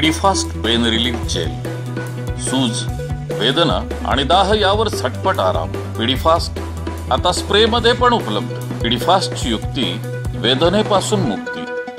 पीडीफास्ट pain relief gel. सूज, वेदना आणि दाह यावर झटपट आराम. पीडीफास्ट आता स्प्रे मध्ये पण उपलब्ध. पीडीफास्टची युक्ती, वेदनेपासून मुक्ती.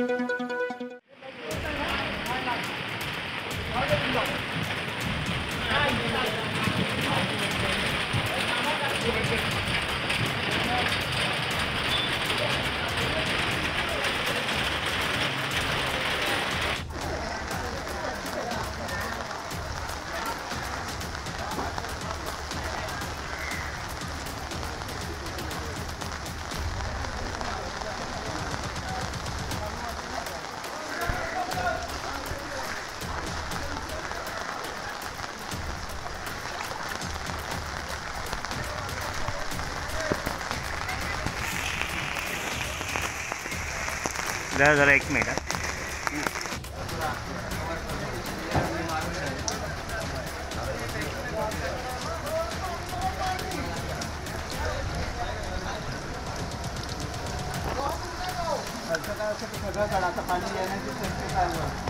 जरा एक मिनिट. सगळं कडाचं पाणी येण्याची शक्यता आहे.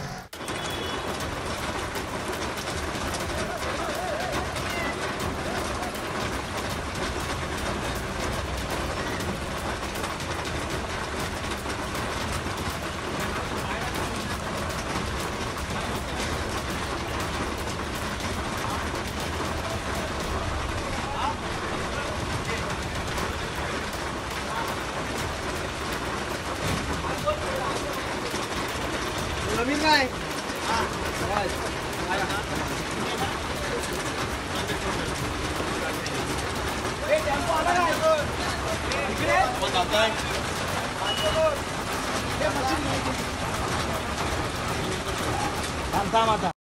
नवीन काय थांब आता.